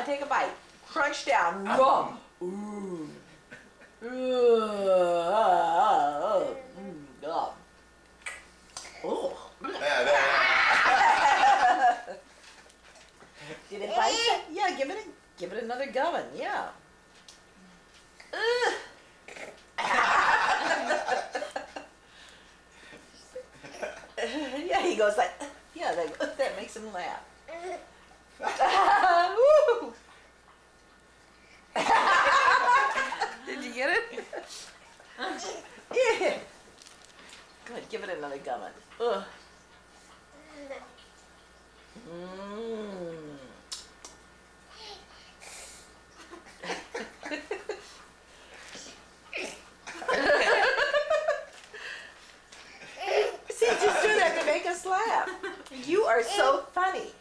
take a bite. Crunch down. Rum. Ooh. Oh. Did it bite you? Yeah, give it another gumming. Yeah. Yeah, he goes like, yeah, that makes him laugh. Woo. Did you get it? Yeah. Good, give it another gumming. Ugh. See, just do that to make us laugh. You are so funny.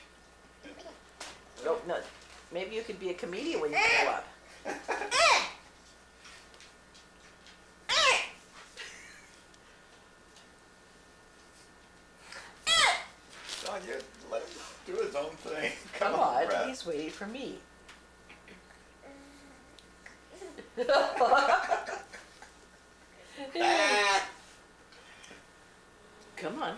Oh, no, maybe you could be a comedian when you grow up. Don, you let him do his own thing. Come on, he's waiting for me. Come on.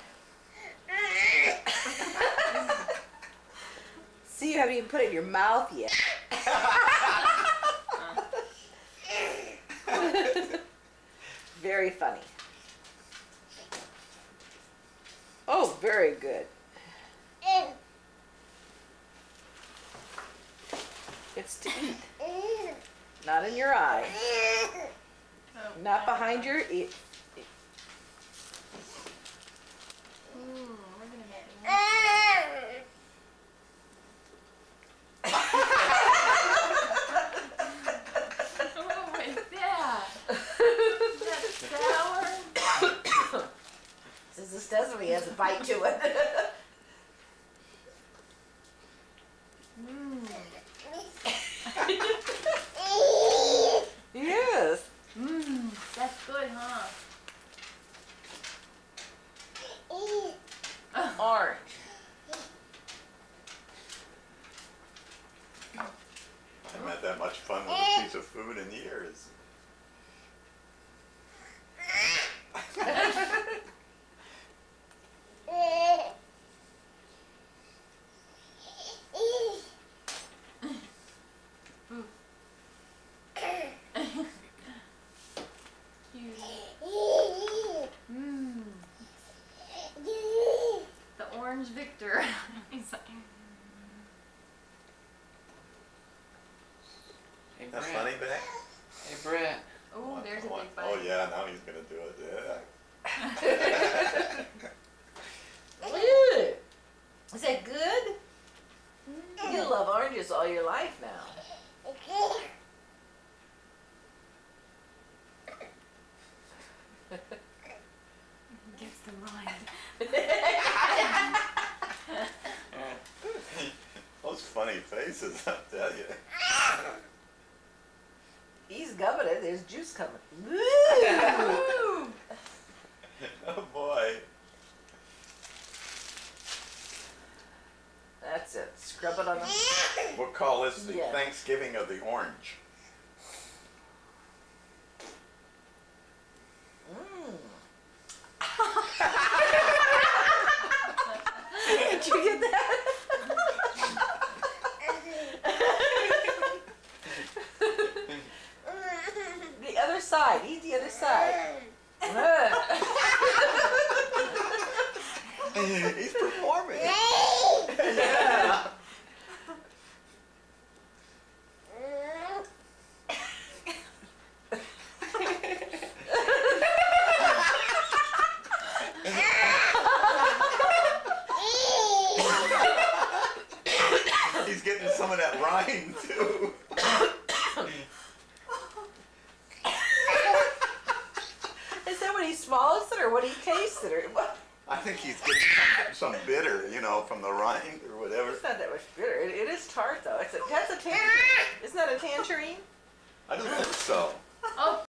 See, you haven't even put it in your mouth yet. Very funny. Oh, very good. It's to eat. Not in your eye. Not behind your ear. This does when he has a bite to it. Yes. That's good, huh? Orange. I haven't had that much fun with a piece of food in years. The orange victor. He's like, Hey, That's Brett. funny, Beck? Hey, Brett. oh, there's a big bite. Oh yeah, now he's gonna do it. Yeah. Ew. Is that good? You love oranges all your life now. Gets the line. Those funny faces, I tell you. He's gumming it. There's juice coming. Oh boy. That's it. Scrub it on the... We'll call this the Yeah. Thanksgiving of the orange. Did you get that? The other side. Eat the other side. He's performing. Yeah. He's getting some of that rind too. Is that when he swallows it or when he tastes it or what? I think he's getting some bitter, you know, from the rind or whatever. It's not that much bitter. It is tart though. That's a tangerine. Isn't that a tangerine? I don't think so. Oh.